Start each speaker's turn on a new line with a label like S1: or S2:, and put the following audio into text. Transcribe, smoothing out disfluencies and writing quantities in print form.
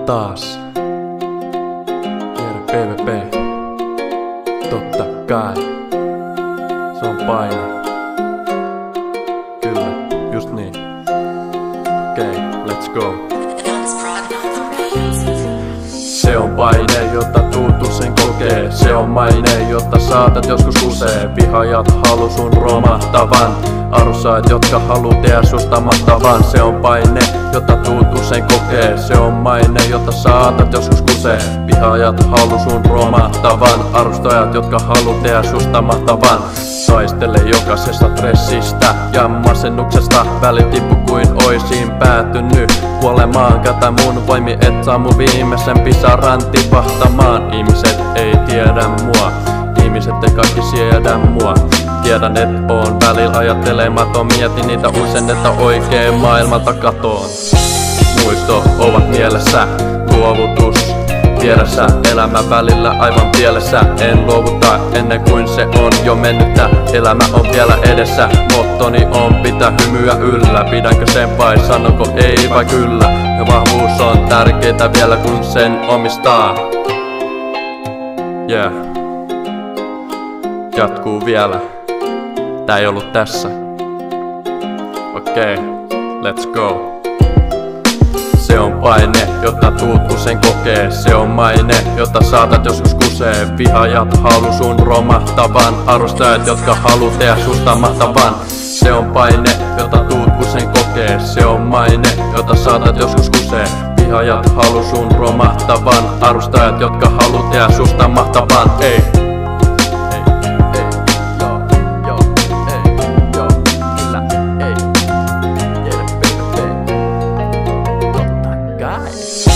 S1: taas. Jere PvP. Totta kai. Se on paine. Kyllä, just niin. Okei, let's go. Se on paine, jotta tuut usein kokee. Se on maine, jotta saatat joskus kusee. Vihaajat halu sun romahtavan. Arsaat, jotka haluu tehdä susta mahtavan. Se on paine, jota tuut usein kokee. Se on maine, jota saatat joskus kusee. Vihaajat halu sun romahtavan. Arustajat, jotka haluu tehdä susta mahtavan. Taistele jokaisesta stressistä ja masennuksesta. Väli tippu kuin oisin päätynyt kuolemaan. Kätä mun voimi, et saa mun viimeisen pisaran tipahtamaan. Ihmiset ei tiedä mua, ihmiset ei kaikki siedä mua. Tiedän, et oon välillä ajattelematon. Mietin niitä usein, että oikein maailmalta katoon. Muisto ovat mielessä, luovutus vieressä. Elämä välillä aivan pielessä. En luovuta ennen kuin se on jo mennyttä. Elämä on vielä edessä. Mottoni on pitää hymyä yllä. Pidänkö sen vai sanonko ei vai kyllä. Ja vahvuus on tärkeintä vielä kun sen omistaa. Yeah. Jatkuu vielä. Tää ei ollut tässä. Okei, let's go. Se on paine, jota tuut usein kokee. Se on maine, jota saatat joskus kusee. Vihaajat halu sun romahtavan. Arvostajat, jotka haluu tehdä susta mahtavan. Se on paine, jota tuut usein kokee. Se on maine, jota saatat joskus kusee. Vihaajat halu sun romahtavan. Arvostajat, jotka haluu tehdä susta mahtavan. Ei. Guys.